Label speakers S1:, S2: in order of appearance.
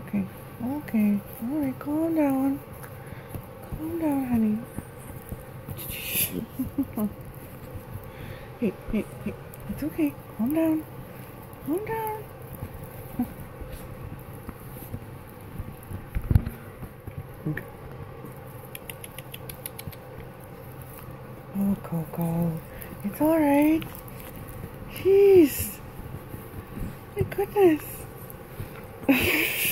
S1: Okay. Okay. All right. Calm down. Calm down, honey. Hey, hey, hey. It's okay. Calm down. Calm down. Okay. Oh, Coco. It's all right. Jeez. My goodness.